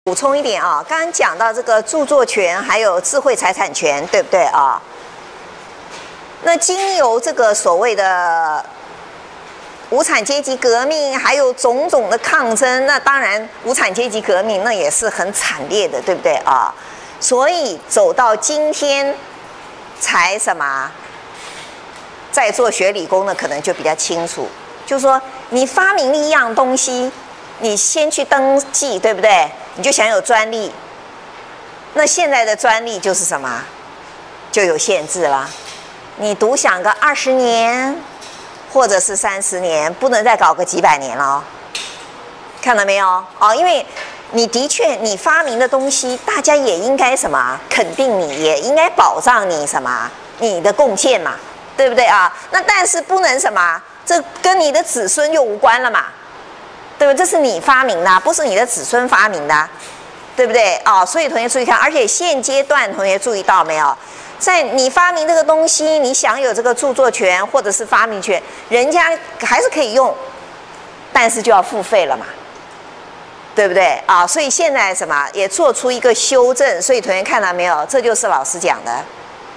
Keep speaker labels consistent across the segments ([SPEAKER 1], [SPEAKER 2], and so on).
[SPEAKER 1] 补充一点啊，刚刚讲到这个著作权还有智慧财产权，对不对啊？那经由这个所谓的无产阶级革命，还有种种的抗争，那当然无产阶级革命那也是很惨烈的，对不对啊？所以走到今天才什么？在做学理工的可能就比较清楚，就是说你发明一样东西，你先去登记，对不对？你就享有专利。那现在的专利就是什么？就有限制了。你独享个20年，或者是30年，不能再搞个几百年了哦。看到没有？哦，因为你的确你发明的东西，大家也应该什么肯定你，也应该保障你什么你的贡献嘛，对不对啊？那但是不能什么，这跟你的子孙就无关了嘛。对不对？这是你发明的，不是你的子孙发明的，对不对？哦，所以同学注意看，而且现阶段同学注意到没有，在你发明这个东西，你享有这个著作权或者是发明权，人家还是可以用，但是就要付费了嘛，对不对？啊，所以现在什么也做出一个修正，所以同学看到没有？这就是老师讲的，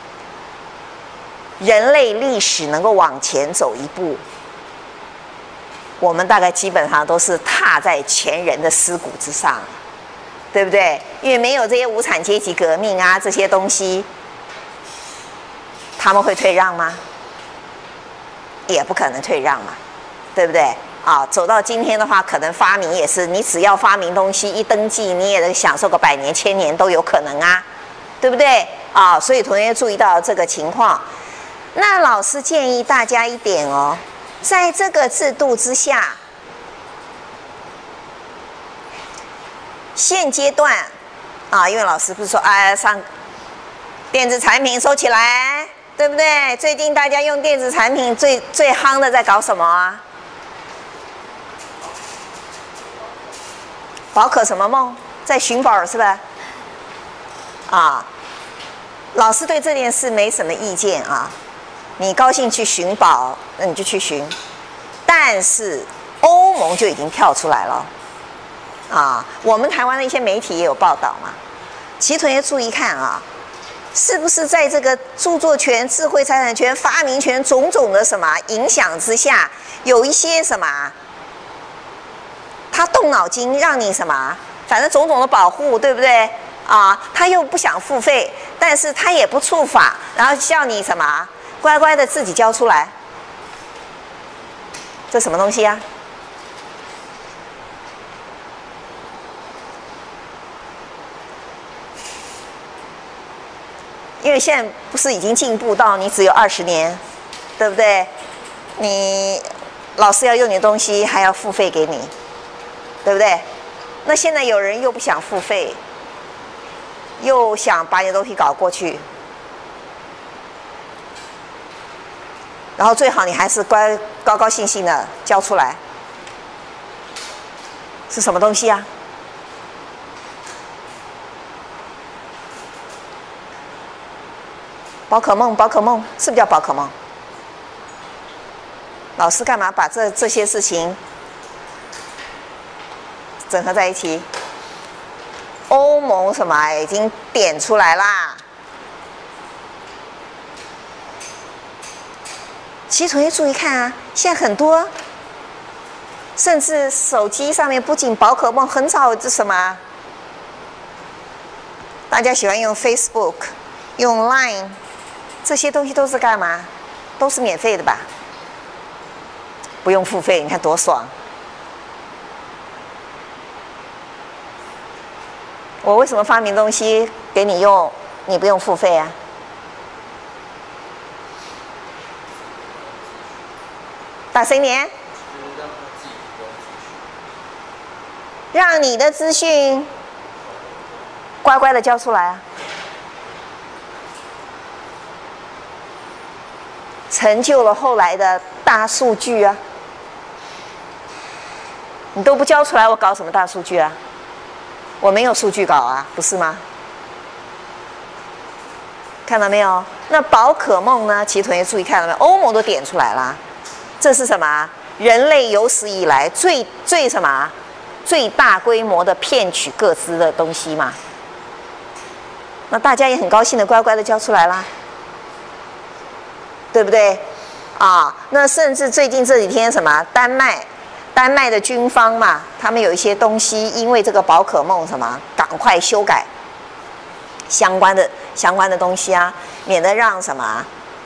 [SPEAKER 1] 人类历史能够往前走一步。我们大概基本上都是踏在前人的尸骨之上，对不对？因为没有这些无产阶级革命啊这些东西，他们会退让吗？也不可能退让嘛，对不对？啊，走到今天的话，可能发明也是，你只要发明东西一登记，你也能享受个100年、1000年都有可能啊，对不对？啊，所以同学注意到这个情况。那老师建议大家一点哦。在这个制度之下，现阶段啊，因为老师不是说上电子产品收起来，对不对？最近大家用电子产品最夯的在搞什么啊？宝可什么梦？在寻宝是吧？啊，老师对这件事没什么意见啊。你高兴去寻宝，那你就去寻。但是欧盟就已经跳出来了，啊，我们台湾的一些媒体也有报道嘛。其实同学注意看啊，是不是在这个著作权、智慧财产权、发明权种种的什么影响之下，有一些什么，他动脑筋让你什么，反正种种的保护，对不对？啊，他又不想付费，但是他也不触法，然后叫你什么？乖乖的自己交出来，这什么东西啊？因为现在不是已经进步到你只有20年，对不对？你老师要用你的东西还要付费给你，对不对？那现在有人又不想付费，又想把你的东西搞过去。然后最好你还是高高兴兴的交出来，是什么东西啊？宝可梦，宝可梦是不是叫宝可梦？老师干嘛把这些事情整合在一起？欧盟什么已经点出来啦？其实同学注意看啊，现在很多，甚至手机上面不仅宝可梦，很少这什么，大家喜欢用 Facebook、用 Line， 这些东西都是干嘛？都是免费的吧？不用付费，你看多爽！我为什么发明东西给你用，你不用付费啊？大声点！让你的资讯乖乖的交出来啊！成就了后来的大数据啊！你都不交出来，我搞什么大数据啊？我没有数据搞啊，不是吗？看到没有？那宝可梦呢？其实同学注意看到没有？欧盟都点出来了。这是什么？人类有史以来最什么？ 最大规模的骗取个资的东西嘛。那大家也很高兴的乖乖的交出来啦，对不对？啊，那甚至最近这几天什么丹麦的军方嘛，他们有一些东西，因为这个宝可梦什么，赶快修改相关的东西啊，免得让什么，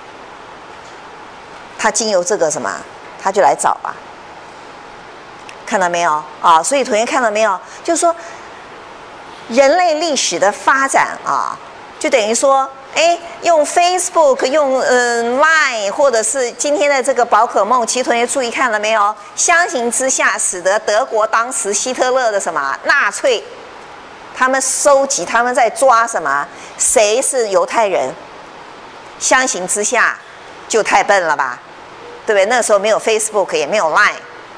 [SPEAKER 1] 他经由这个什么，他就来找啊，看到没有啊？所以同学看到没有？就是说，人类历史的发展啊，就等于说。用 Facebook， 用Line， 或者是今天的这个宝可梦，其实同学注意看了没有？相形之下，使得德国当时希特勒的什么纳粹，他们收集，他们在抓什么？谁是犹太人？相形之下，就太笨了吧，对不对？那时候没有 Facebook， 也没有 Line，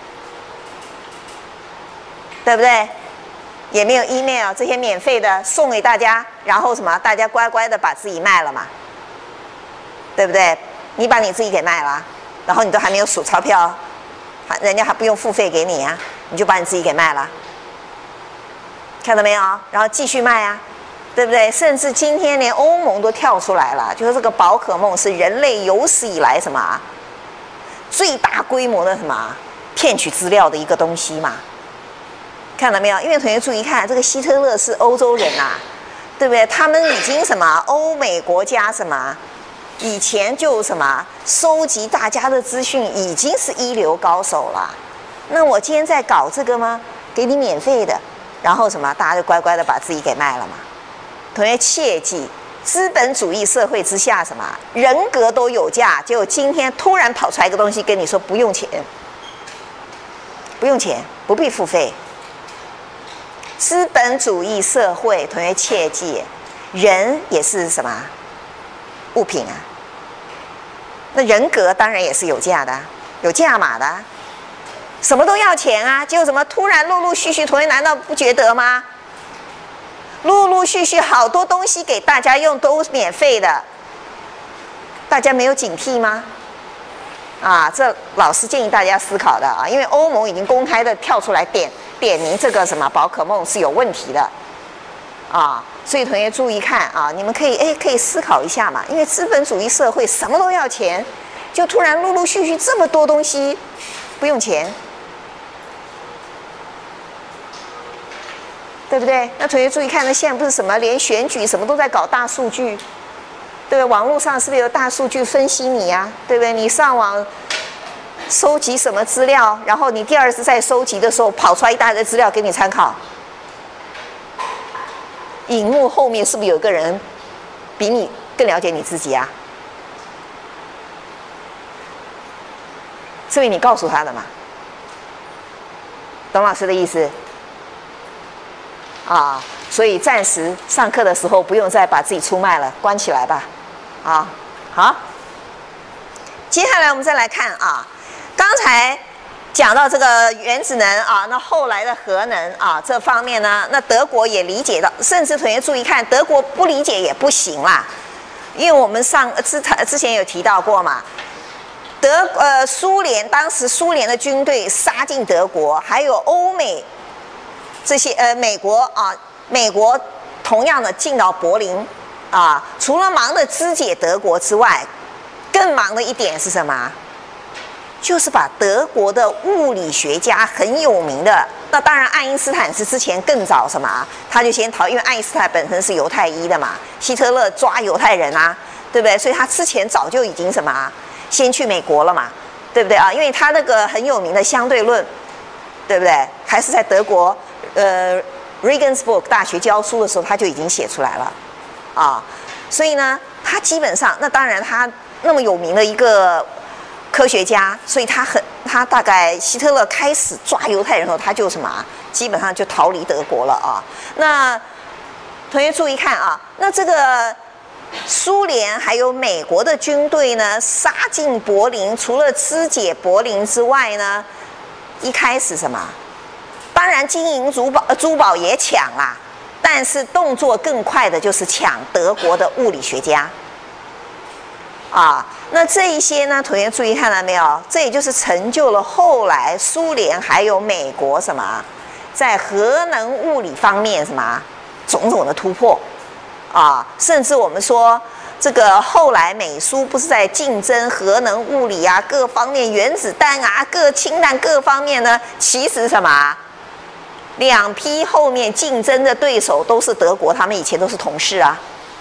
[SPEAKER 1] 对不对？也没有 email 这些免费的送给大家，然后什么，大家乖乖的把自己卖了嘛，对不对？你把你自己给卖了，然后你都还没有数钞票，人家还不用付费给你啊，你就把你自己给卖了，看到没有？然后继续卖啊，对不对？甚至今天连欧盟都跳出来了，就是这个宝可梦是人类有史以来什么最大规模的什么骗取资料的一个东西嘛。看到没有？因为同学注意看，这个希特勒是欧洲人啊，对不对？他们已经什么欧美国家什么，以前就什么收集大家的资讯，已经是一流高手了。那我今天在搞这个吗？给你免费的，然后什么，大家就乖乖的把自己给卖了嘛。同学切记，资本主义社会之下，什么人格都有价，结果今天突然跑出来一个东西跟你说不用钱，不用钱，不必付费。资本主义社会，同学切记，人也是什么物品啊？那人格当然也是有价的，有价码的，什么都要钱啊！结果什么突然陆陆续续，同学难道不觉得吗？陆陆续续好多东西给大家用都是免费的，大家没有警惕吗？啊，这老师建议大家思考的啊，因为欧盟已经公开的跳出来点名这个什么宝可梦是有问题的，啊，所以同学注意看啊，你们可以思考一下嘛，因为资本主义社会什么都要钱，就突然陆陆续续这么多东西不用钱，对不对？那同学注意看，那现在不是什么连选举什么都在搞大数据。对不对？网络上是不是有大数据分析你呀？对不对？你上网收集什么资料，然后你第二次再收集的时候，跑出来一大堆资料给你参考。荧幕后面是不是有个人比你更了解你自己啊？是不是你告诉他的嘛？懂老师的意思？啊，所以暂时上课的时候不用再把自己出卖了，关起来吧。啊，好。接下来我们再来看啊，刚才讲到这个原子能啊，那后来的核能啊这方面呢，那德国也理解到，甚至同学注意看，德国不理解也不行啦，因为我们之前有提到过嘛，苏联当时苏联的军队杀进德国，还有欧美这些美国同样的进到柏林啊，除了忙着肢解德国之外，更忙的一点是什么？就是把德国的物理学家很有名的，那当然爱因斯坦是之前更早什么，他就先逃，因为爱因斯坦本身是犹太裔的嘛，希特勒抓犹太人啊，对不对？所以他之前早就已经什么，先去美国了嘛，对不对啊？因为他那个很有名的相对论，对不对？还是在德国Regensburg 大学教书的时候，他就已经写出来了啊。所以呢，他基本上，那当然他那么有名的一个科学家，所以他大概希特勒开始抓犹太人后，他就什么，基本上就逃离德国了啊。那同学注意看啊，那这个苏联还有美国的军队呢，杀进柏林，除了肢解柏林之外呢，一开始什么？当然金银珠宝也抢啦，但是动作更快的就是抢德国的物理学家。啊，那这一些呢，同学注意看了没有？这也就是成就了后来苏联还有美国什么在核能物理方面什么种种的突破啊，甚至我们说这个后来美苏不是在竞争核能物理啊各方面原子弹啊各氢弹各方面呢，其实什么两批后面竞争的对手都是德国，他们以前都是同事啊。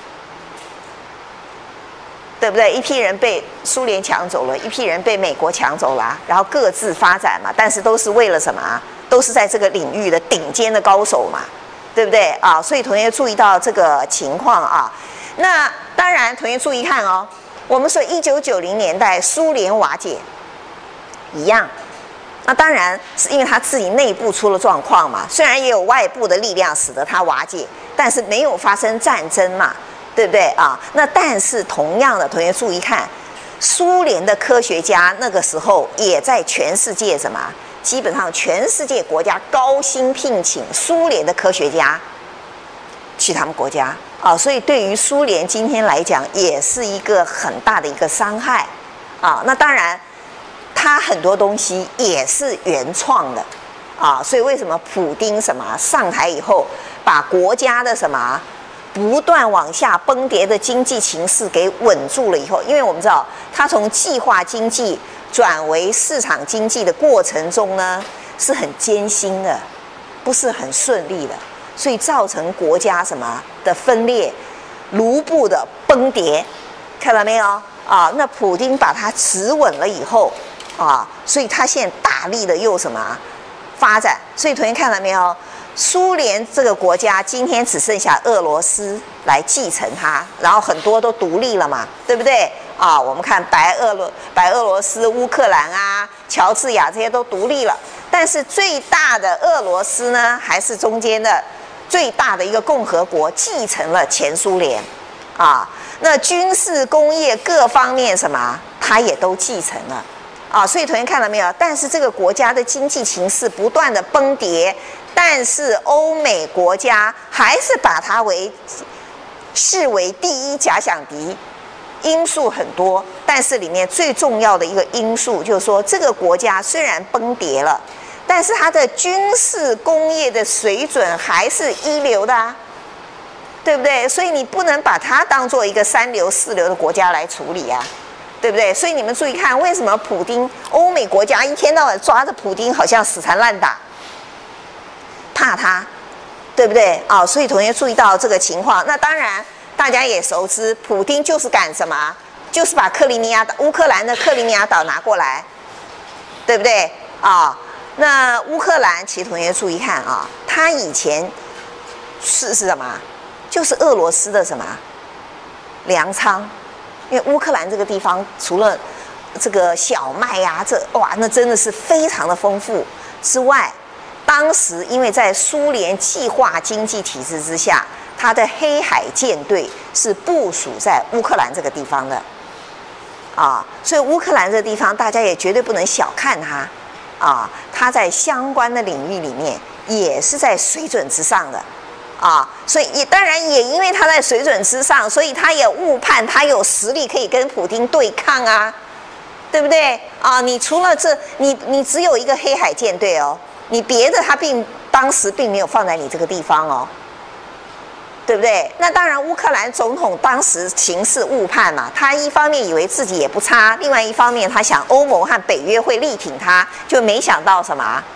[SPEAKER 1] 对不对？一批人被苏联抢走了，一批人被美国抢走了，然后各自发展嘛，但是都是为了什么？都是在这个领域的顶尖的高手嘛，对不对啊？所以同学注意到这个情况啊。那当然，同学注意看哦，我们说1990年代苏联瓦解一样，那当然是因为他自己内部出了状况嘛，虽然也有外部的力量使得它瓦解，但是没有发生战争嘛。对不对啊？那但是同样的，同学注意看，苏联的科学家那个时候也在全世界什么？基本上全世界国家高薪聘请苏联的科学家去他们国家啊，所以对于苏联今天来讲，也是一个很大的一个伤害啊。那当然，它很多东西也是原创的啊，所以为什么普丁什么上台以后，把国家的什么？不断往下崩跌的经济形势给稳住了以后，因为我们知道，它从计划经济转为市场经济的过程中呢，是很艰辛的，不是很顺利的，所以造成国家什么的分裂，卢布的崩跌，看到没有啊？那普丁把它持稳了以后啊，所以他现在大力的又什么发展？所以同学看到没有？苏联这个国家今天只剩下俄罗斯来继承它，然后很多都独立了嘛，对不对啊？我们看白俄罗斯、乌克兰啊、乔治亚这些都独立了，但是最大的俄罗斯呢，还是中间的最大的一个共和国继承了前苏联啊。那军事、工业各方面什么，它也都继承了啊。所以同学看到没有？但是这个国家的经济形势不断的崩跌。但是欧美国家还是把它视为第一假想敌，因素很多，但是里面最重要的一个因素就是说，这个国家虽然崩跌了，但是它的军事工业的水准还是一流的啊，对不对？所以你不能把它当做一个3流4流的国家来处理啊，对不对？所以你们注意看，为什么普丁欧美国家一天到晚抓着普丁，好像死缠烂打。怕他，对不对啊？所以同学注意到这个情况。那当然，大家也熟知，普丁就是干什么？就是把乌克兰的克里米亚岛拿过来，对不对啊？那乌克兰，其实同学注意看啊，他以前是什么？就是俄罗斯的什么粮仓？因为乌克兰这个地方除了这个小麦呀、那真的是非常的丰富之外。当时因为在苏联计划经济体制之下，它的黑海舰队是部署在乌克兰这个地方的，啊，所以乌克兰这个地方大家也绝对不能小看它，啊，它在相关的领域里面也是在水准之上的，啊，所以也当然也因为它在水准之上，所以它也误判它有实力可以跟普丁对抗啊，对不对啊？你除了这，你只有一个黑海舰队哦。你别的他当时并没有放在你这个地方哦，对不对？那当然，乌克兰总统当时情势误判嘛，他一方面以为自己也不差，另外一方面他想欧盟和北约会力挺他，就没想到什么？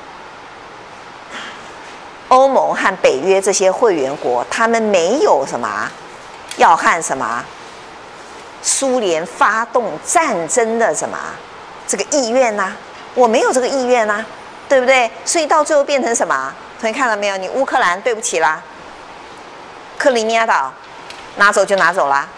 [SPEAKER 1] 欧盟和北约这些会员国，他们没有什么要和什么苏联发动战争的什么这个意愿呐、我没有这个意愿呐、对不对？所以到最后变成什么？同学看到没有？你乌克兰对不起啦，克里米亚岛拿走就拿走啦，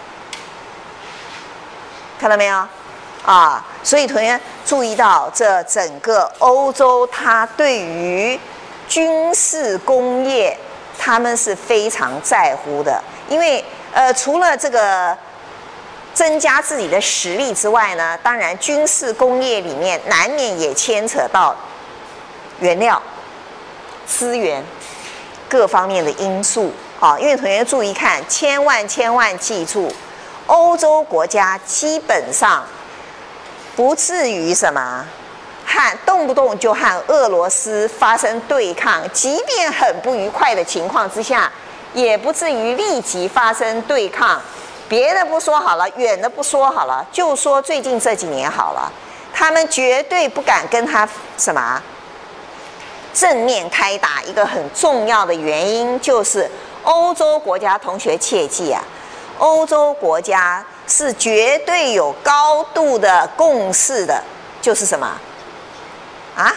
[SPEAKER 1] 看到没有？啊，所以同学注意到这整个欧洲，它对于军事工业，他们是非常在乎的，因为除了这个增加自己的实力之外呢，当然军事工业里面难免也牵扯到原料、资源各方面的因素啊。因为同学注意看，千万记住，欧洲国家基本上不至于什么动不动就和俄罗斯发生对抗，即便很不愉快的情况之下，也不至于立即发生对抗。别的不说好了，远的不说好了，就说最近这几年好了，他们绝对不敢跟他什么正面开打。一个很重要的原因就是欧洲国家同学切记啊，欧洲国家是绝对有高度的共识的，就是什么啊？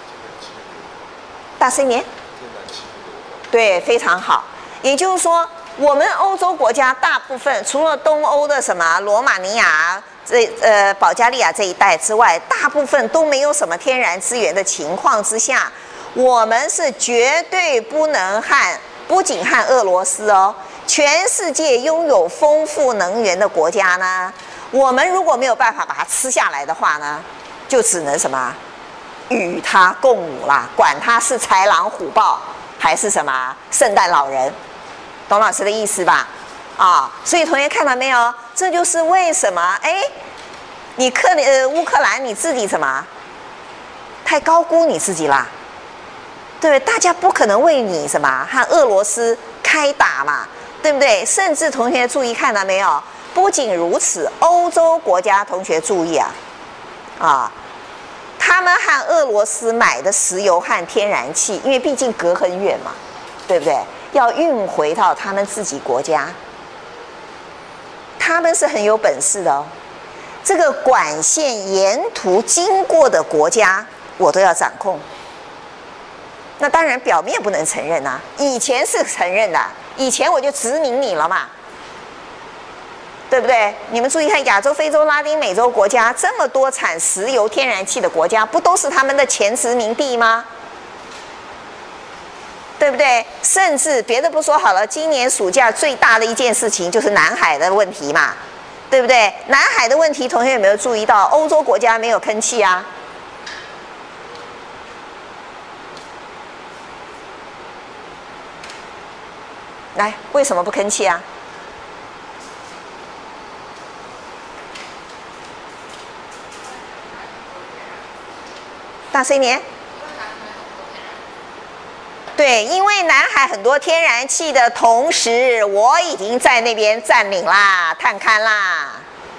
[SPEAKER 1] 大声一点。对，非常好。也就是说，我们欧洲国家大部分除了东欧的什么罗马尼亚、保加利亚这一带之外，大部分都没有什么天然资源的情况之下，我们是绝对不能不仅和俄罗斯哦，全世界拥有丰富能源的国家呢，我们如果没有办法把它吃下来的话呢，就只能什么与它共舞啦，管它是豺狼虎豹还是什么圣诞老人，懂老师的意思吧？啊，所以同学看到没有？这就是为什么你乌克兰你自己什么太高估你自己啦？对，大家不可能为你什么和俄罗斯开打嘛，对不对？甚至同学注意看到没有？不仅如此，欧洲国家同学注意啊，他们和俄罗斯买的石油和天然气，因为毕竟隔很远嘛，对不对？要运回到他们自己国家，他们是很有本事的哦。这个管线沿途经过的国家，我都要掌控。那当然表面不能承认啊，以前是承认的，以前我就殖民你了嘛，对不对？你们注意看，亚洲、非洲、拉丁美洲国家这么多产石油、天然气的国家，不都是他们的前殖民地吗？对不对？甚至别的不说好了，今年暑假最大的一件事情就是南海的问题嘛，对不对？南海的问题，同学有没有注意到？欧洲国家没有吭气啊？来，为什么不吭气啊？大声一点。对，因为南海很多天然气的同时，我已经在那边占领啦、探勘啦，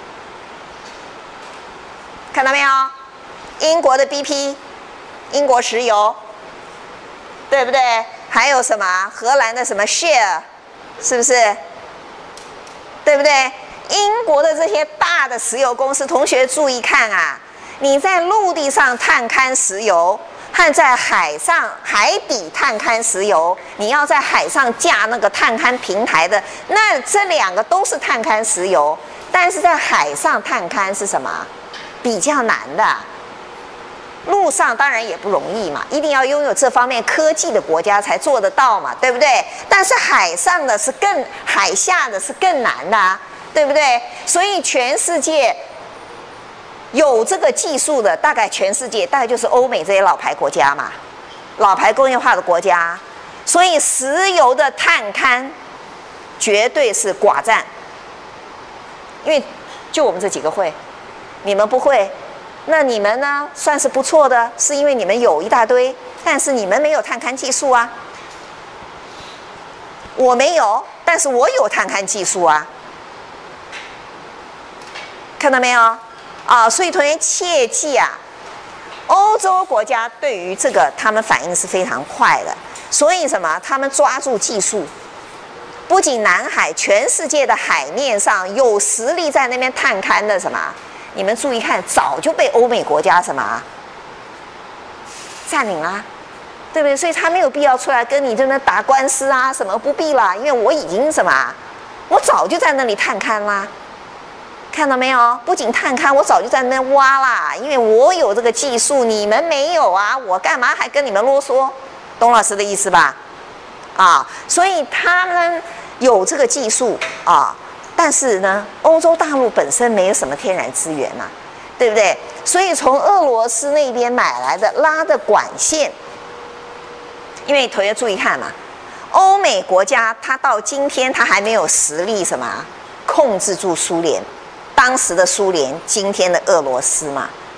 [SPEAKER 1] 看到没有？英国的 BP， 英国石油，对不对？还有什么荷兰的什么 Shell， 是不是？对不对？英国的这些大的石油公司，同学注意看啊，你在陆地上探勘石油，和在海底探勘石油，你要在海上架那个探勘平台的，那这两个都是探勘石油，但是在海上探勘是什么？比较难的。陆上当然也不容易嘛，一定要拥有这方面科技的国家才做得到嘛，对不对？但是海上的是海下的是更难的啊，对不对？所以全世界有这个技术的，大概全世界大概就是欧美这些老牌国家嘛，老牌工业化的国家，所以石油的探勘绝对是寡占，因为就我们这几个会，你们不会。那你们呢？算是不错的，是因为你们有一大堆，但是你们没有探勘技术啊。我没有，但是我有探勘技术啊。看到没有？啊，所以同学切记啊，欧洲国家对于这个他们反应是非常快的，所以什么？他们抓住技术，不仅南海，全世界的海面上有实力在那边探勘的什么？你们注意看，早就被欧美国家什么占领啦，对不对？所以他没有必要出来跟你这边打官司啊，什么不必啦，因为我已经什么，我早就在那里探勘啦，看到没有？不仅探勘，我早就在那边挖啦，因为我有这个技术，你们没有啊，我干嘛还跟你们啰嗦？董老师的意思吧？啊，所以他们有这个技术啊。但是呢，欧洲大陆本身没有什么天然资源嘛，对不对？所以从俄罗斯那边买来的拉的管线，因为同学注意看嘛，欧美国家它到今天它还没有实力什么控制住苏联，当时的苏联，今天的俄罗斯嘛。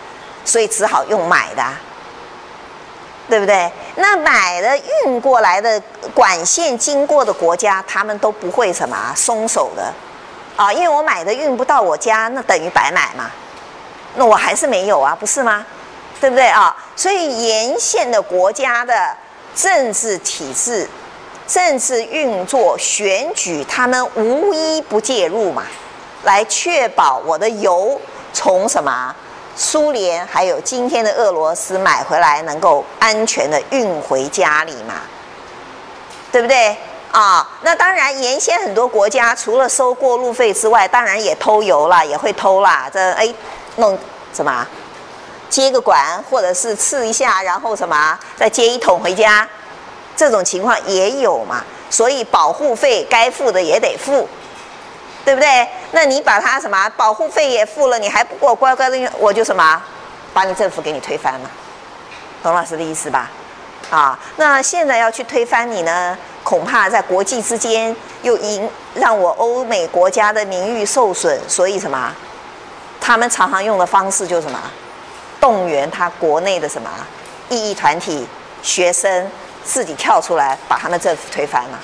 [SPEAKER 1] 所以只好用买的啊，对不对？那买的运过来的管线经过的国家，他们都不会什么松手的啊，因为我买的运不到我家，那等于白买嘛，那我还是没有啊，不是吗？对不对啊？所以沿线的国家的政治体制、政治运作、选举，他们无一不介入嘛，来确保我的油从什么苏联还有今天的俄罗斯买回来，能够安全的运回家里嘛，对不对啊？那当然，沿线很多国家除了收过路费之外，当然也偷油啦，也会偷啦。这弄什么？接个管，或者是刺一下，然后什么再接一桶回家，这种情况也有嘛。所以保护费该付的也得付。对不对？那你把它什么保护费也付了，你还不给我乖乖的，我就什么把你政府给你推翻了，懂老师的意思吧？啊，那现在要去推翻你呢，恐怕在国际之间又让我欧美国家的名誉受损，所以什么？他们常常用的方式就是什么？动员他国内的什么异议团体、学生自己跳出来，把他们政府推翻了。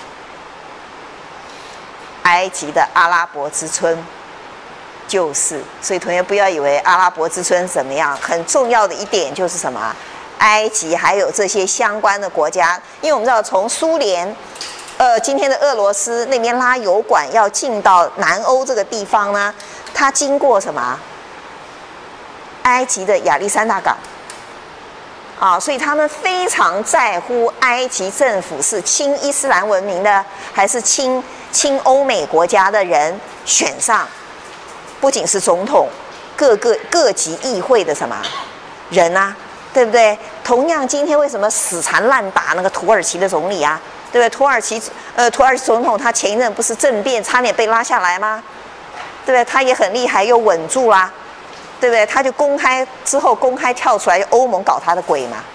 [SPEAKER 1] 埃及的阿拉伯之春就是，所以同学不要以为阿拉伯之春怎么样，很重要的一点就是什么？埃及还有这些相关的国家，因为我们知道从苏联，今天的俄罗斯那边拉油管要进到南欧这个地方呢，它经过什么？埃及的亚历山大港。啊，所以他们非常在乎埃及政府是亲伊斯兰文明的，还是亲欧美国家的人选上，不仅是总统，各级议会的什么人啊，对不对？同样，今天为什么死缠烂打那个土耳其的总理啊，对不对？土耳其总统他前一阵不是政变，差点被拉下来吗？对不对？他也很厉害，又稳住啦。对不对？他就公开跳出来，欧盟搞他的鬼嘛，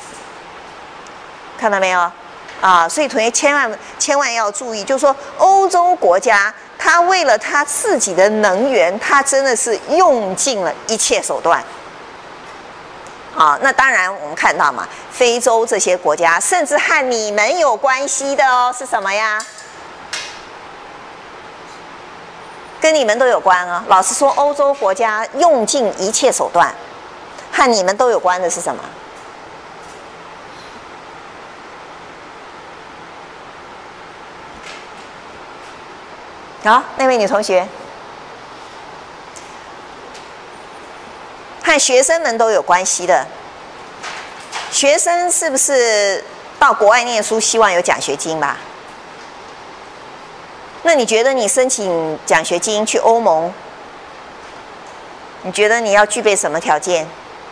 [SPEAKER 1] 看到没有？啊，所以同学千万要注意，就是说欧洲国家，他为了他自己的能源，他真的是用尽了一切手段。啊，那当然我们看到嘛，非洲这些国家，甚至和你们有关系的哦，是什么呀？跟你们都有关啊！老实说，欧洲国家用尽一切手段，和你们都有关的是什么？好，那位女同学，和学生们都有关系的。学生是不是到国外念书，希望有奖学金吧？那你觉得你申请奖学金去欧盟，你觉得你要具备什么条件？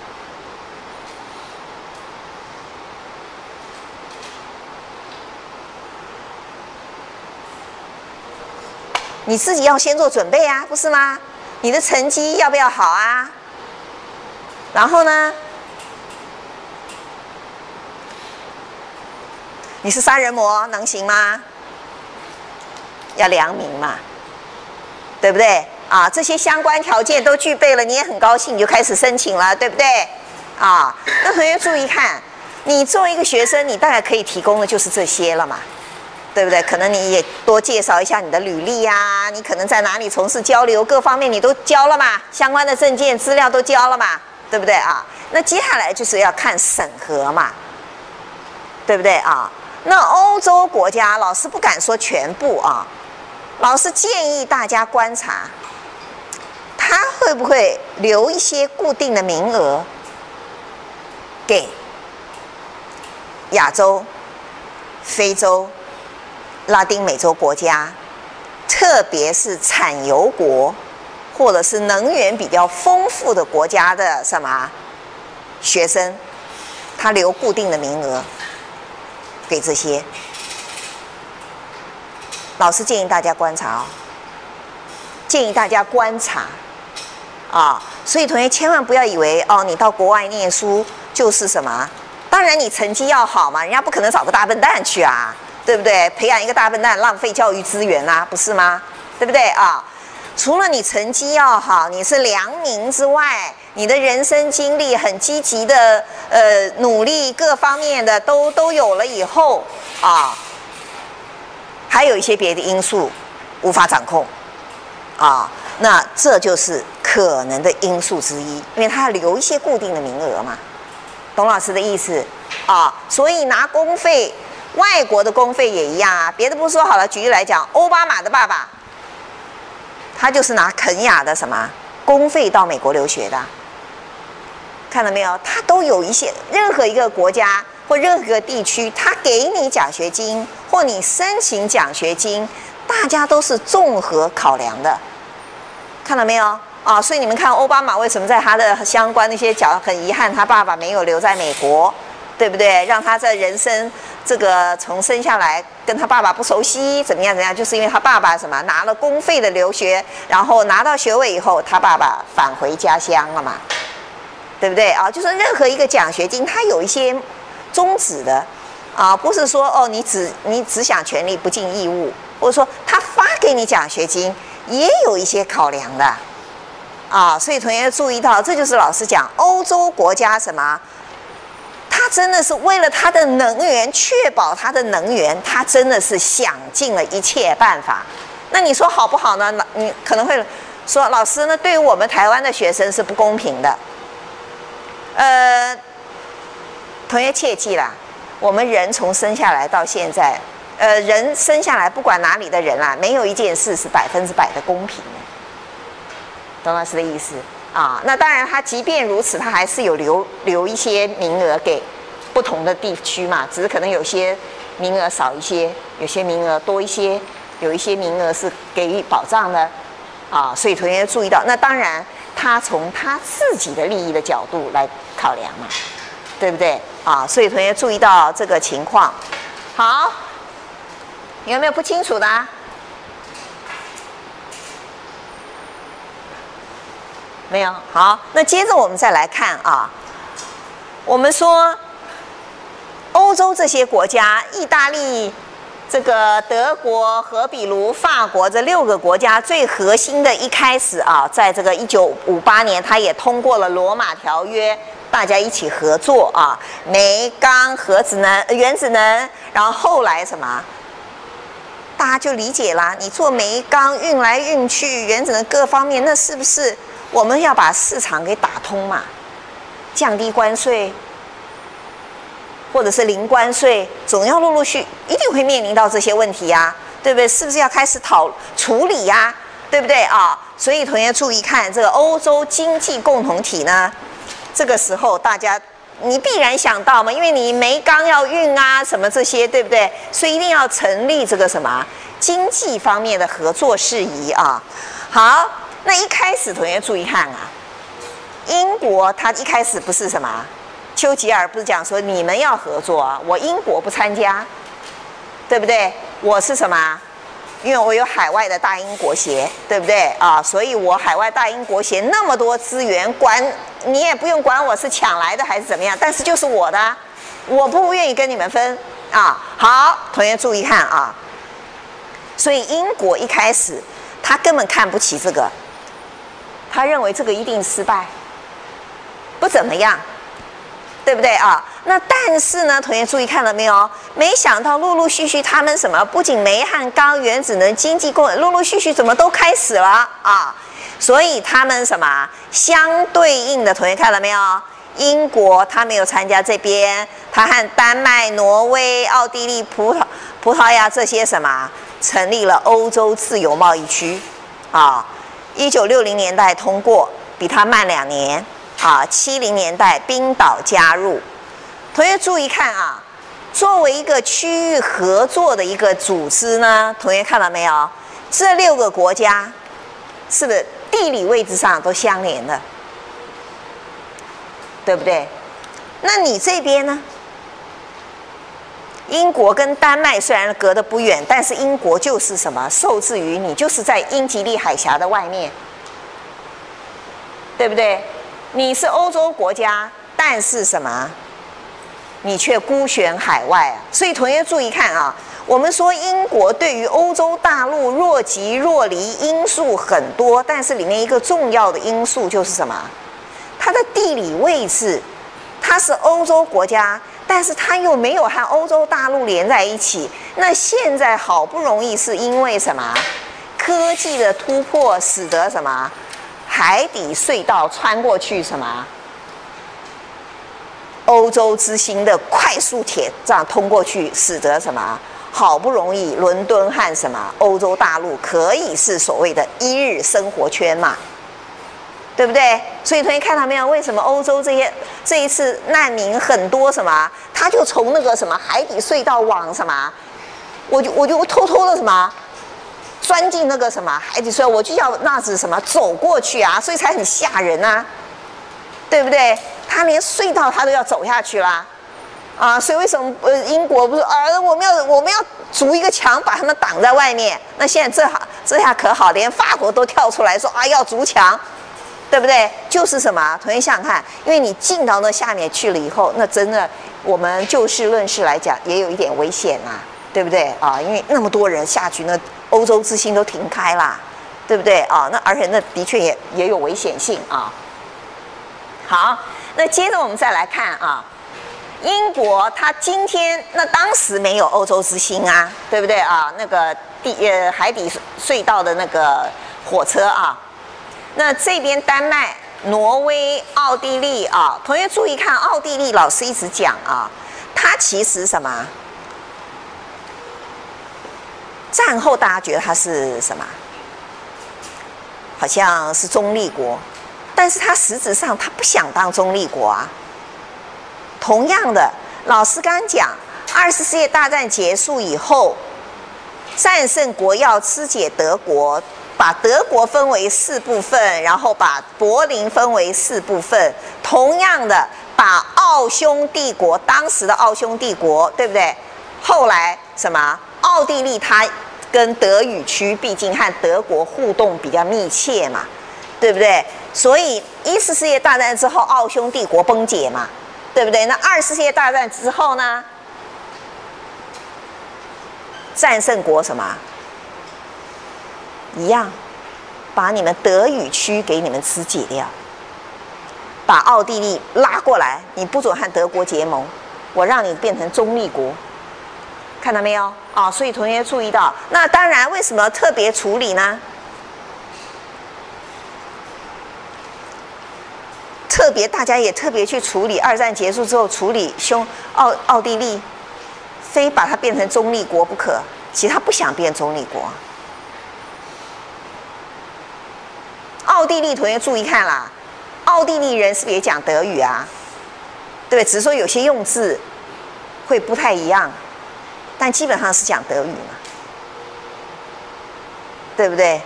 [SPEAKER 1] 你自己要先做准备啊，不是吗？你的成绩要不要好啊？然后呢？你是杀人魔，能行吗？要良民嘛，对不对啊？这些相关条件都具备了，你也很高兴，你就开始申请了，对不对啊？那同学注意看，你作为一个学生，你大概可以提供的就是这些了嘛，对不对？可能你也多介绍一下你的履历啊，你可能在哪里从事交流，各方面你都交了嘛，相关的证件资料都交了嘛，对不对啊？那接下来就是要看审核嘛，对不对啊？那欧洲国家，老师不敢说全部啊。老师建议大家观察，他会不会留一些固定的名额给亚洲、非洲、拉丁美洲国家，特别是产油国或者是能源比较丰富的国家的什么学生，他留固定的名额给这些。老师建议大家观察哦，建议大家观察啊，所以同学千万不要以为哦，你到国外念书就是什么，当然你成绩要好嘛，人家不可能找个大笨蛋去啊，对不对？培养一个大笨蛋，浪费教育资源啊，不是吗？对不对啊？除了你成绩要好，你是良民之外， 你的人生经历很积极的努力，各方面的都有了以后啊，还有一些别的因素无法掌控啊，那这就是可能的因素之一，因为它留一些固定的名额嘛，董老师的意思啊，所以拿公费，外国的公费也一样啊，别的不说好了，举例来讲，奥巴马的爸爸，他就是拿肯亚的什么公费到美国留学的，看到没有？他都有一些任何一个国家或任何一个地区，他给你奖学金或你申请奖学金，大家都是综合考量的，看到没有？啊，所以你们看奥巴马为什么在他的相关那些很遗憾，他爸爸没有留在美国，对不对？让他在人生这个从生下来跟他爸爸不熟悉，怎么样，就是因为他爸爸什么拿了公费的留学，然后拿到学位以后，他爸爸返回家乡了嘛，对不对啊？就是任何一个奖学金，它有一些宗旨的啊，不是说哦你只想权利不尽义务，或者说他发给你奖学金也有一些考量的。啊，所以同学注意到，这就是老师讲欧洲国家什么，他真的是为了他的能源，确保他的能源，他真的是想尽了一切办法。那你说好不好呢？你可能会说，老师呢，对于我们台湾的学生是不公平的。同学切记啦，我们人从生下来到现在，人生下来不管哪里的人啦，没有一件事是100%的公平的。懂老师的意思啊？那当然，他即便如此，他还是有留一些名额给不同的地区嘛，只是可能有些名额少一些，有些名额多一些，有一些名额是给予保障的啊。所以同学注意到，那当然他从他自己的利益的角度来考量嘛，对不对啊？所以同学注意到这个情况。好，有没有不清楚的啊？没有。好，那接着我们再来看啊，我们说欧洲这些国家，意大利、这个德国、荷比卢、法国这6个国家，最核心的一开始啊，在这个1958年，它也通过了罗马条约，大家一起合作啊，煤、钢、核子能、原子能，然后后来什么？大家就理解啦，你做煤钢运来运去，原子能各方面，那是不是我们要把市场给打通嘛？降低关税，或者是零关税，总要陆续一定会面临到这些问题呀，对不对？是不是要开始处理呀？对不对啊？所以同学注意看这个欧洲经济共同体呢，这个时候大家你必然想到嘛，因为你煤钢要运啊，什么这些，对不对？所以一定要成立这个什么经济方面的合作事宜啊。好，那一开始同学注意看啊，英国它一开始不是什么？丘吉尔不是讲说你们要合作啊，我英国不参加，对不对？我是什么？因为我有海外的大英国协，对不对啊？所以我海外大英国协那么多资源，管你也不用管我是抢来的还是怎么样，但是就是我的，我不愿意跟你们分啊。好，同学注意看啊，所以英国一开始他根本看不起这个，他认为这个一定失败，不怎么样。对不对啊？那但是呢，同学注意看了没有？没想到陆陆续续他们什么，不仅煤和钢、原子能、经济共，陆陆续续怎么都开始了啊？所以他们什么相对应的，同学看了没有？英国他没有参加这边，他和丹麦、挪威、奥地利、葡萄牙这些什么成立了欧洲自由贸易区啊。1960年代通过，比他慢2年。啊，70年代冰岛加入，同学注意看啊，作为一个区域合作的一个组织呢，同学看到没有？这6个国家是不是地理位置上都相连的，对不对？那你这边呢？英国跟丹麦虽然隔得不远，但是英国就是什么？受制于你就是在英吉利海峡的外面，对不对？你是欧洲国家，但是什么？你却孤悬海外啊！所以同学注意看啊，我们说英国对于欧洲大陆若即若离因素很多，但是里面一个重要的因素就是什么？它它的地理位置，它是欧洲国家，但是它又没有和欧洲大陆连在一起。那现在好不容易是因为什么？科技的突破，使得什么？海底隧道穿过去什么？欧洲之星的快速铁这样通过去，使得什么？好不容易伦敦和什么欧洲大陆可以是所谓的一日生活圈嘛，对不对？所以同学看到没有？为什么欧洲这一次难民很多什么？他就从那个什么海底隧道往什么？我就偷偷的什么？钻进那个什么海底隧道，我就要那子什么走过去啊，所以才很吓人啊，对不对？他连隧道他都要走下去啦，啊，所以为什么英国不是我们要筑一个墙把他们挡在外面？那现在这下可好，连法国都跳出来说啊要筑墙，对不对？就是什么？同学想想看，因为你进到那下面去了以后，那真的我们就事论事来讲，也有一点危险啊，对不对啊？因为那么多人下去，那欧洲之星都停开啦，对不对啊？那而且那的确也有危险性啊。好，那接着我们再来看啊，英国它今天那当时没有欧洲之星啊，对不对啊？那个海底隧道的那个火车啊，那这边丹麦、挪威、奥地利啊，同学注意看，奥地利老师一直讲啊，它其实什么？战后大家觉得它是什么？好像是中立国，但是它实质上它不想当中立国啊。同样的，老师刚刚讲，2次世界大战结束以后，战胜国要肢解德国，把德国分为4部分，然后把柏林分为4部分。同样的，把奥匈帝国，当时的奥匈帝国，对不对？后来什么？奥地利它跟德语区毕竟和德国互动比较密切嘛，对不对？所以1次世界大战之后，奥匈帝国崩解嘛，对不对？那2次世界大战之后呢？战胜国什么？一样，把你们德语区给你们肢解掉，把奥地利拉过来，你不准和德国结盟，我让你变成中立国。看到没有啊？所以同学注意到，那当然为什么特别处理呢？特别大家也特别去处理2战结束之后处理奥地利，非把它变成中立国不可。其实他不想变中立国。奥地利同学注意看啦，奥地利人是不是也讲德语啊？对，只是说有些用字会不太一样。但基本上是讲德语嘛，对不对？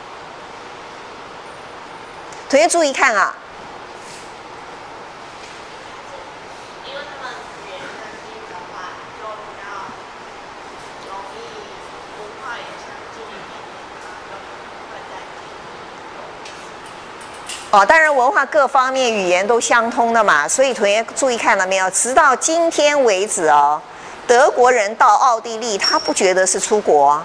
[SPEAKER 1] 同学注意看啊，
[SPEAKER 2] 因为他们语言相近的话，就比较容易文化也相近一点，就会在
[SPEAKER 1] 哦，当然文化各方面语言都相通的嘛，所以同学注意看了没有？直到今天为止哦。德国人到奥地利，他不觉得是出国，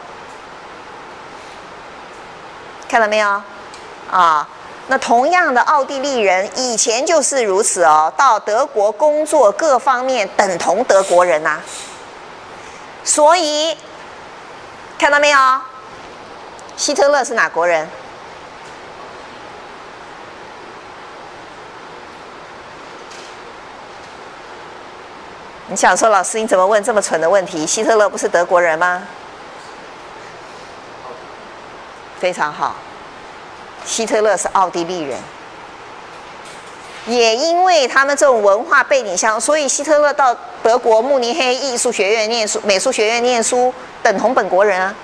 [SPEAKER 1] 看到没有？啊，那同样的，奥地利人以前就是如此哦，到德国工作各方面等同德国人呐、所以看到没有？希特勒是哪国人？你想说，老师你怎么问这么蠢的问题？希特勒不是德国人吗？非常好，希特勒是奥地利人。也因为他们这种文化背景相，所以希特勒到德国慕尼黑艺术学院念书、美术学院念书，等同本国人啊，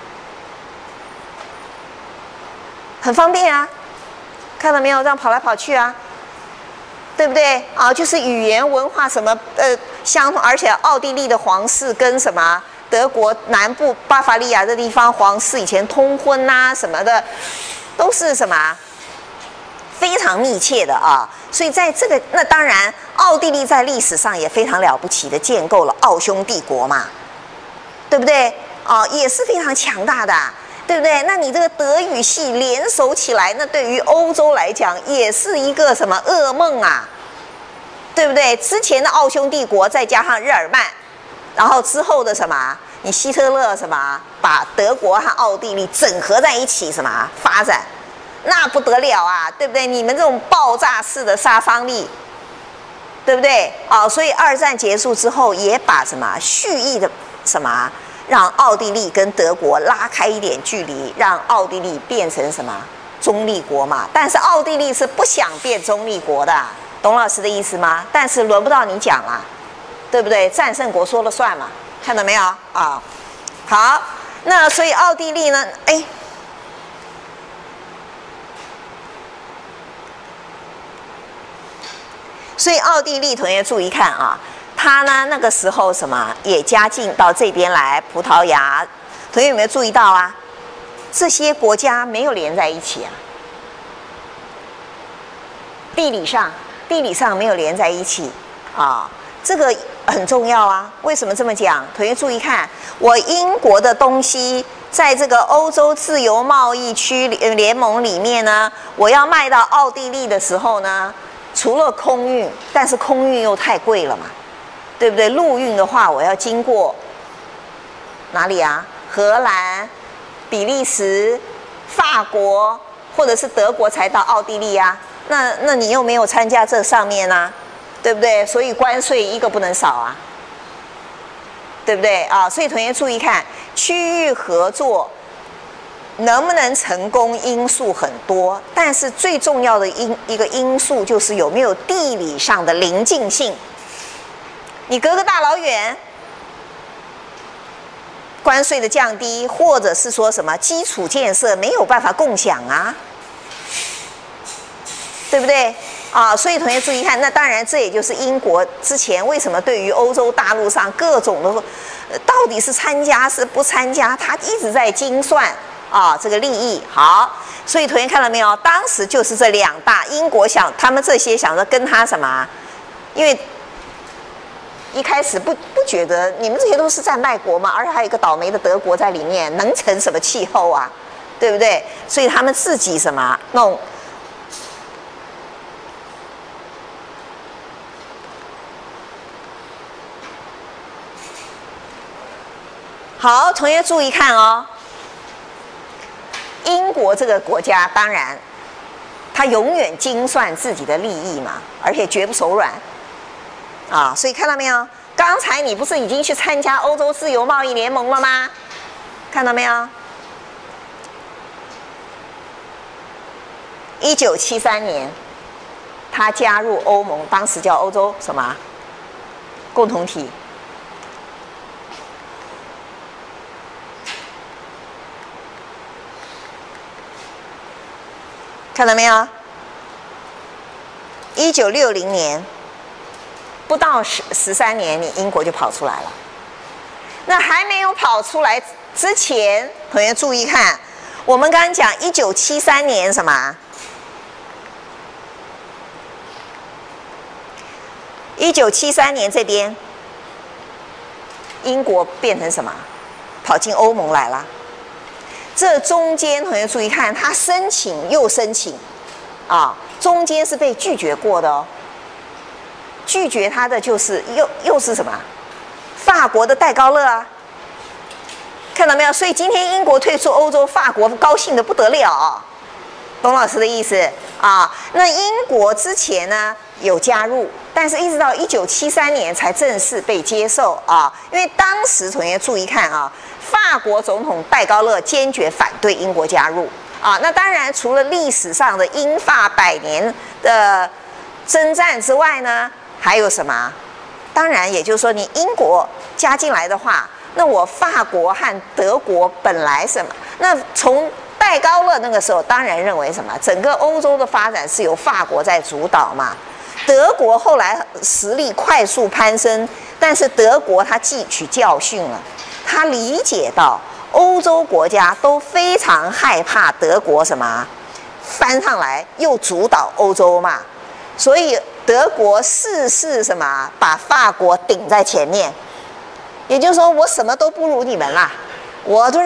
[SPEAKER 1] 很方便啊。看到没有？这样跑来跑去啊。对不对啊？就是语言文化什么相同，而且奥地利的皇室跟什么德国南部巴伐利亚这地方皇室以前通婚啊什么的，都是什么非常密切的啊。所以在这个那当然，奥地利在历史上也非常了不起的建构了奥匈帝国嘛，对不对啊？也是非常强大的。 对不对？那你这个德语系联手起来，那对于欧洲来讲也是一个什么噩梦啊，对不对？之前的奥匈帝国再加上日耳曼，然后之后的什么，你希特勒什么把德国和奥地利整合在一起什么发展，那不得了啊，对不对？你们这种爆炸式的杀伤力，对不对？所以二战结束之后也把什么蓄意的什么。让奥地利跟德国拉开一点距离，让奥地利变成什么中立国嘛？但是奥地利是不想变中立国的，董老师的意思吗？但是轮不到你讲啦，对不对？战胜国说了算嘛，看到没有啊？好，那所以奥地利呢？所以奥地利同学注意看啊。他呢，那个时候什么也加进到这边来，葡萄牙，同学有没有注意到啊？这些国家没有连在一起啊，地理上没有连在一起啊，这个很重要啊。为什么这么讲？同学注意看，我英国的东西在这个欧洲自由贸易区联盟里面呢，我要卖到奥地利的时候呢，除了空运，但是空运又太贵了嘛。对不对？陆运的话，我要经过哪里啊？荷兰、比利时、法国，或者是德国才到奥地利啊。那你又没有参加这上面啊，对不对？所以关税一个不能少啊，对不对啊？所以同学注意看，区域合作能不能成功因素很多，但是最重要的一个因素就是有没有地理上的邻近性。你隔个大老远，关税的降低，或者是说什么基础建设没有办法共享啊，对不对啊？所以同学注意看，那当然这也就是英国之前为什么对于欧洲大陆上各种的到底是参加是不参加，他一直在精算啊这个利益。好，所以同学看到没有？当时就是这两大，英国想他们这些想着跟他什么，因为。一开始不觉得你们这些都是战败国嘛，而且还有一个倒霉的德国在里面，能成什么气候啊？对不对？所以他们自己什么弄？好，同学注意看哦。英国这个国家，当然，他永远精算自己的利益嘛，而且绝不手软。啊，所以看到没有？刚才你不是已经去参加欧洲自由贸易联盟了吗？看到没有？1973年，他加入欧盟，当时叫欧洲什么共同体？看到没有？1960年。不到13年，你英国就跑出来了。那还没有跑出来之前，同学注意看，我们刚刚讲1973年什么？1973年这边，英国变成什么？跑进欧盟来了。这中间同学注意看，他申请又申请，啊，中间是被拒绝过的哦。拒绝他的就是又是什么？法国的戴高乐啊，看到没有？所以今天英国退出欧洲，法国高兴得不得了，董老师的意思啊。那英国之前呢有加入，但是一直到1973年才正式被接受啊。因为当时同学注意看啊，法国总统戴高乐坚决反对英国加入啊。那当然除了历史上的英法100年的征战之外呢，还有什么？当然，也就是说，你英国加进来的话，那我法国和德国本来什么？那从戴高乐那个时候，当然认为什么？整个欧洲的发展是由法国在主导嘛。德国后来实力快速攀升，但是德国他汲取教训了，他理解到欧洲国家都非常害怕德国什么翻上来又主导欧洲嘛，所以。德国事什么把法国顶在前面，也就是说我什么都不如你们啦，我就让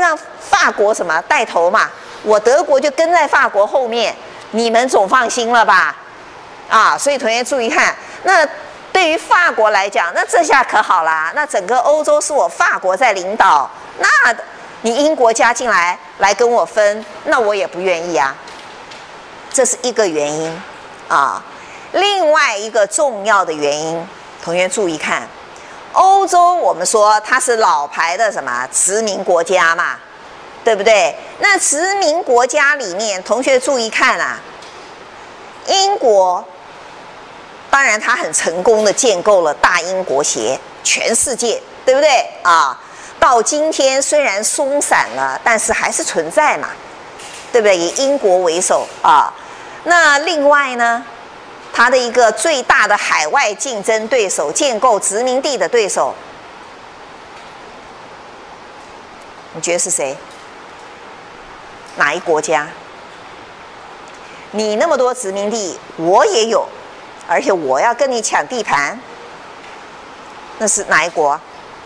[SPEAKER 1] 法国什么带头嘛，我德国就跟在法国后面，你们总放心了吧？啊，所以同学注意看，那对于法国来讲，那这下可好啦，那整个欧洲是我法国在领导，那你英国加进来跟我分，那我也不愿意啊。这是一个原因啊。另外一个重要的原因，同学注意看，欧洲我们说它是老牌的什么殖民国家嘛，对不对？那殖民国家里面，同学注意看啊，英国当然它很成功的建构了大英国协，全世界，对不对啊？到今天虽然松散了，但是还是存在嘛，对不对？以英国为首啊。那另外呢，它的一个最大的海外竞争对手，建构殖民地的对手，你觉得是谁？哪一国家？你那么多殖民地，我也有，而且我要跟你抢地盘，那是哪一国？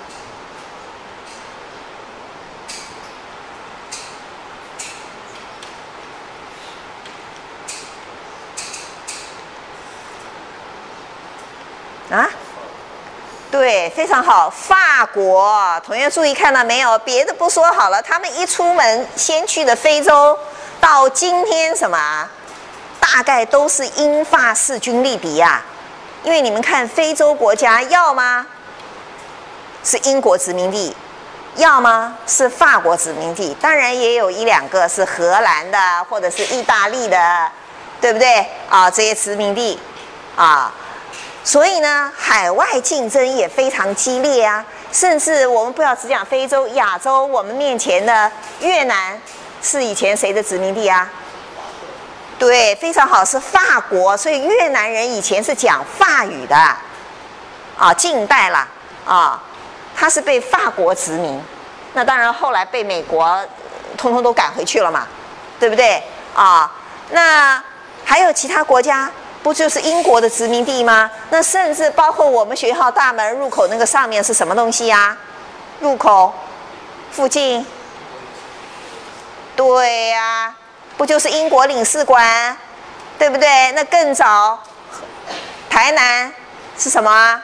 [SPEAKER 1] 啊，对，非常好，法国。同学注意看到没有？别的不说好了，他们一出门先去的非洲，到今天什么，大概都是英法势均力敌啊。因为你们看非洲国家，要么是英国殖民地，要么是法国殖民地，当然也有一两个是荷兰的或者是意大利的，对不对啊？这些殖民地啊。所以呢，海外竞争也非常激烈啊，甚至我们不要只讲非洲、亚洲，我们面前的越南是以前谁的殖民地啊？对，非常好，是法国。所以越南人以前是讲法语的，啊，近代啦，啊，他是被法国殖民，那当然后来被美国通通都赶回去了嘛，对不对？啊，那还有其他国家。不就是英国的殖民地吗？那甚至包括我们学校大门入口那个上面是什么东西呀？入口附近，对呀，不就是英国领事馆，对不对？那更早，台南是什么啊？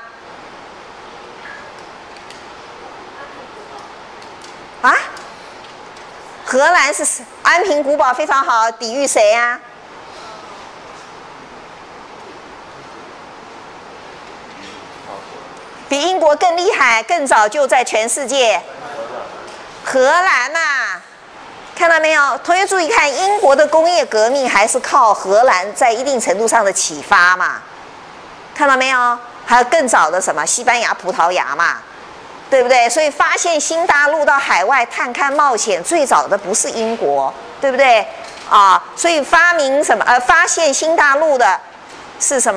[SPEAKER 1] 啊？荷兰是安平古堡，非常好，抵御谁呀？比英国更厉害，更早就在全世界。荷兰嘛，看到没有？同学注意看，英国的工业革命还是靠荷兰在一定程度上的启发嘛，看到没有？还有更早的什么西班牙、葡萄牙嘛，对不对？所以发现新大陆到海外探勘冒险，最早的不是英国，对不对？啊，所以发明什么？发现新大陆的是什么？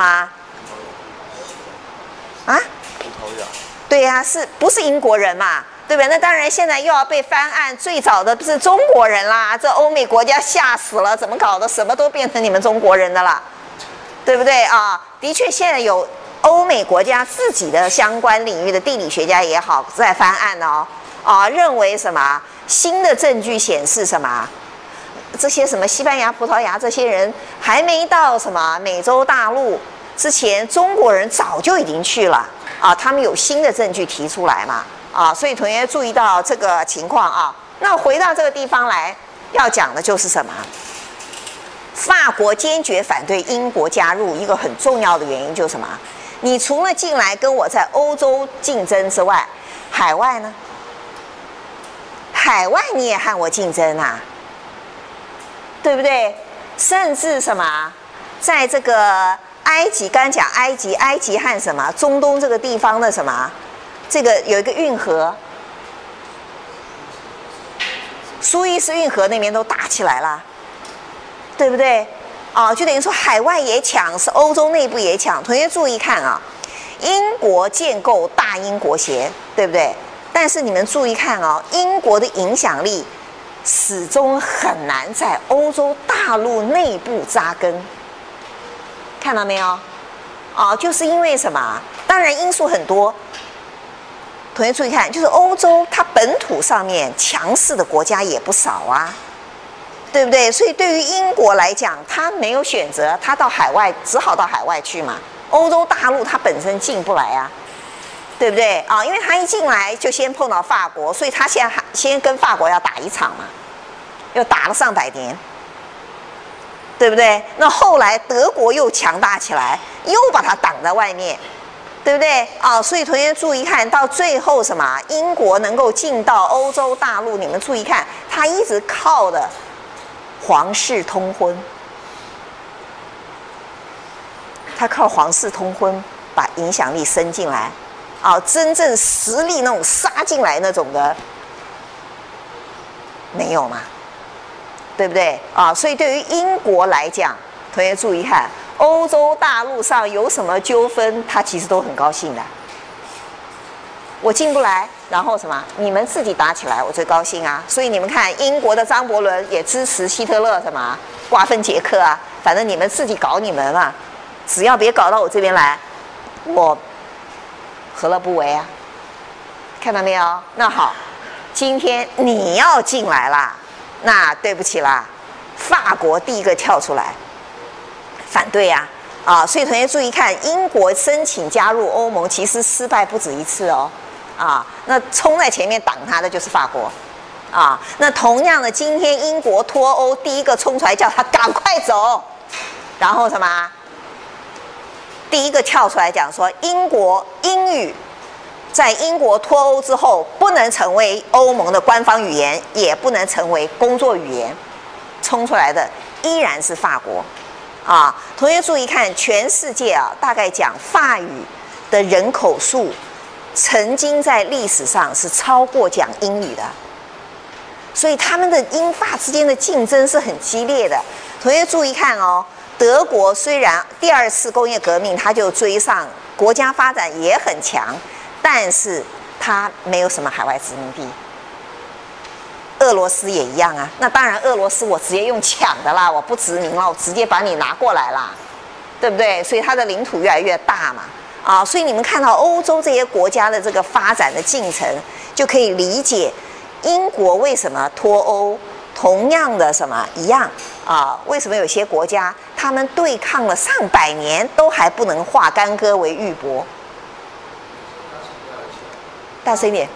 [SPEAKER 1] 啊？对呀，是不是英国人嘛？对不对？那当然，现在又要被翻案，最早的不是中国人啦，这欧美国家吓死了，怎么搞的？什么都变成你们中国人的了，对不对啊？的确，现在有欧美国家自己的相关领域的地理学家也好，在翻案哦，啊，认为什么新的证据显示什么？这些什么西班牙、葡萄牙这些人还没到什么美洲大陆之前，中国人早就已经去了。啊，他们有新的证据提出来嘛？啊，所以同学注意到这个情况啊。那回到这个地方来，要讲的就是什么？法国坚决反对英国加入，一个很重要的原因就是什么？你除了进来跟我在欧洲竞争之外，海外呢？海外你也和我竞争啊，对不对？甚至什么，在这个。埃及刚讲埃及和什么中东这个地方的什么，这个有一个运河，苏伊士运河那边都打起来了，对不对？啊，就等于说海外也抢，是欧洲内部也抢。同学注意看啊，英国建构大英国协，对不对？但是你们注意看啊，英国的影响力始终很难在欧洲大陆内部扎根。看到没有？啊，就是因为什么？当然因素很多。 同学注意看，就是欧洲它本土上面强势的国家也不少啊，对不对？所以对于英国来讲，它没有选择，它到海外只好到海外去嘛。欧洲大陆它本身进不来啊，对不对啊？因为它一进来就先碰到法国，所以它现在先跟法国要打一场嘛，又打了上百年，对不对？那后来德国又强大起来，又把它挡在外面。对不对啊？所以同学注意看到最后什么？英国能够进到欧洲大陆，你们注意看，它一直靠的皇室通婚，它靠皇室通婚把影响力伸进来，啊，真正实力那种杀进来那种的没有嘛？对不对啊？所以对于英国来讲，同学注意看。欧洲大陆上有什么纠纷，他其实都很高兴的。我进不来，然后什么？你们自己打起来，我最高兴啊！所以你们看，英国的张伯伦也支持希特勒什么瓜分捷克啊，反正你们自己搞你们嘛，只要别搞到我这边来，我何乐不为啊？看到没有？那好，今天你要进来啦，那对不起啦，法国第一个跳出来。反对呀，所以同学注意看，英国申请加入欧盟其实失败不止一次哦，那冲在前面挡他的就是法国，那同样的，今天英国脱欧第一个冲出来叫他赶快走，然后什么？第一个跳出来讲说，英语在英国脱欧之后不能成为欧盟的官方语言，也不能成为工作语言，冲出来的依然是法国。同学注意看，全世界大概讲法语的人口数，曾经在历史上是超过讲英语的，所以他们的英法之间的竞争是很激烈的。同学注意看哦，德国虽然第二次工业革命它就追上，国家发展也很强，但是它没有什么海外殖民地。俄罗斯也一样啊，那当然，俄罗斯我直接用抢的啦，我不殖民了，我直接把你拿过来啦，对不对？所以它的领土越来越大嘛，所以你们看到欧洲这些国家的这个发展的进程，就可以理解英国为什么脱欧，同样的什么一样为什么有些国家他们对抗了上百年，都还不能化干戈为玉帛？大声一点。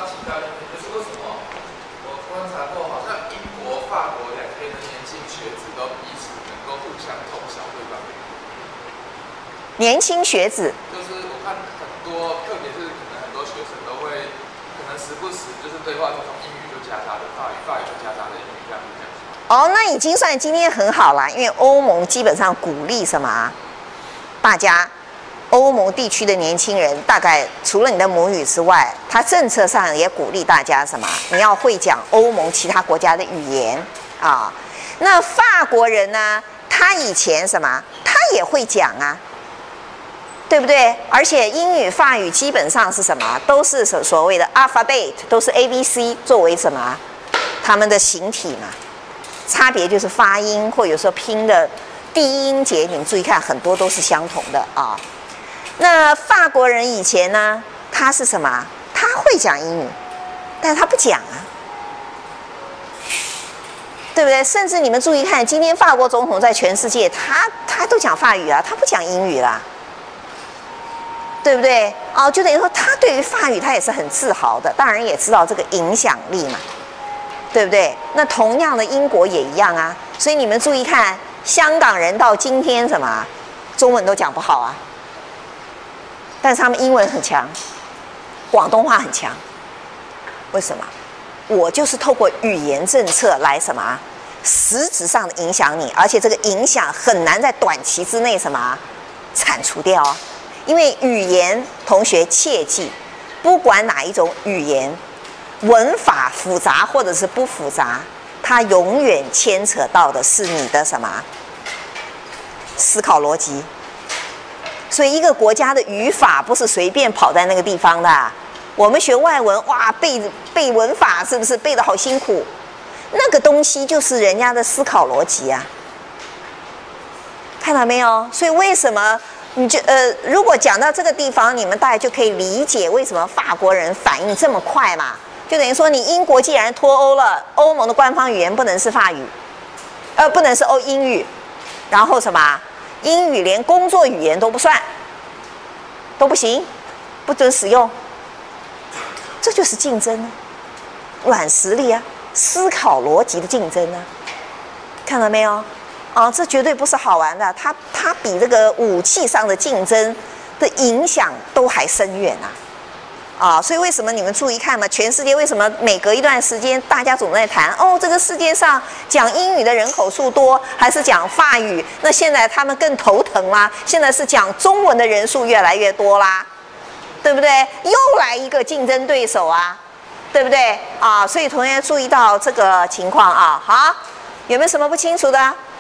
[SPEAKER 1] 年轻学子
[SPEAKER 3] 就是我看很多，特别是可能很多学生都会，可能时不时就是对话中英语就夹杂的法语，法语就夹杂的英语这样子。
[SPEAKER 1] 那已经算今天很好了，因为欧盟基本上鼓励什么？大家欧盟地区的年轻人，大概除了你的母语之外，他政策上也鼓励大家什么？你要会讲欧盟其他国家的语言那法国人呢？他以前什么？他也会讲啊。对不对？而且英语、法语基本上是什么？都是所谓的 alphabet， 都是 ABC 作为什么？他们的形体嘛。差别就是发音，或有时候拼的第一音节，你们注意看，很多都是相同的那法国人以前呢，他是什么？他会讲英语，但是他不讲啊，对不对？甚至你们注意看，今天法国总统在全世界，他都讲法语啊，他不讲英语啦。对不对？就等于说他对于法语他也是很自豪的，当然也知道这个影响力嘛，对不对？那同样的英国也一样啊，所以你们注意看，香港人到今天什么中文都讲不好啊，但是他们英文很强，广东话很强，为什么？我就是透过语言政策来什么实质上的影响你，而且这个影响很难在短期之内什么铲除掉因为语言，同学切记，不管哪一种语言，文法复杂或者是不复杂，它永远牵扯到的是你的什么思考逻辑。所以一个国家的语法不是随便跑在那个地方的。我们学外文，哇，背文法是不是背得好辛苦？那个东西就是人家的思考逻辑啊，看到没有？所以为什么如果讲到这个地方，你们大概就可以理解为什么法国人反应这么快嘛。就等于说，你英国既然脱欧了，欧盟的官方语言不能是法语，不能是英语，然后什么英语连工作语言都不算，都不行，不准使用。这就是竞争啊，软实力啊，思考逻辑的竞争啊，看到没有？啊，这绝对不是好玩的，它比这个武器上的竞争的影响都还深远啊！所以为什么你们注意看嘛？全世界为什么每隔一段时间大家总在谈这个世界上讲英语的人口数多，还是讲法语？那现在他们更头疼啦，现在是讲中文的人数越来越多啦，对不对？又来一个竞争对手啊，对不对？所以同学注意到这个情况啊，好，有没有什么不清楚的？